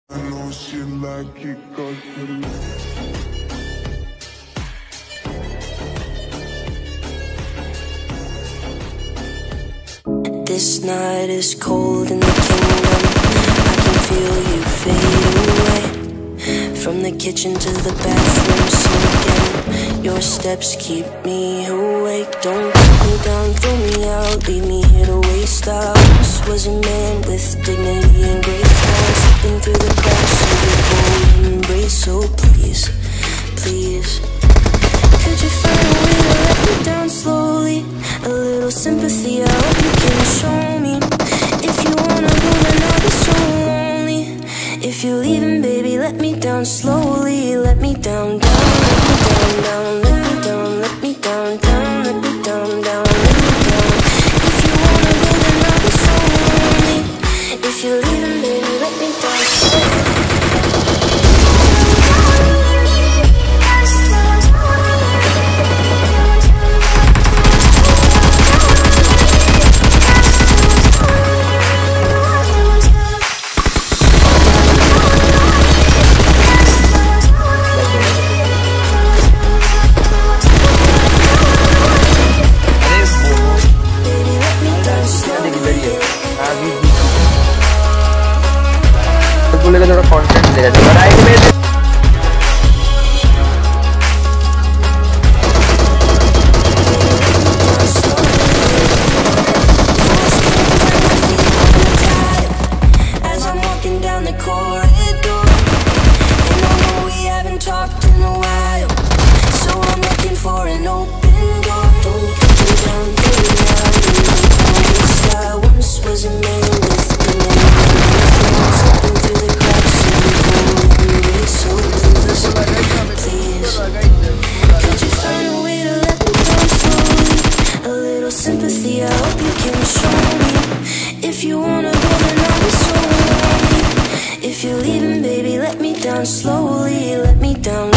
I know she like it 'cause This night is cold in the kingdom. I can feel you fade away. From the kitchen to the bathroom sinking. Your steps keep me awake. Don't put me down, throw me out, leave me here to waste. I once was a man with dignity and grace. Now I'm slipping through the cracks of your cold embrace. So please, please, could you find a way to let me down slowly? A little sympathy, I hope you can show me. If you wanna go, then I'll be so lonely. If you're leaving, baby, let me down slowly. Let me down, down, let me down, down, let me down, let me down, down, let me down, down, let me down. If you wanna go, then I'll be so lonely. If you're leaving, baby, let me down slowly. बोलेगा थोड़ा content देगा तो right में As I'm walking down the corridor, and I know we haven't talked in a while, so I'm looking for an open door. Don't put me down, put me out in the waste. I once was a man with dignity, slipping through the cracks of your cold embrace. So please, could you find a way to let me down slowly? A little sympathy, I hope you can show me. If you wanna go, then I'll be so lonely. If you're leaving, baby, let me down slowly. Let me down.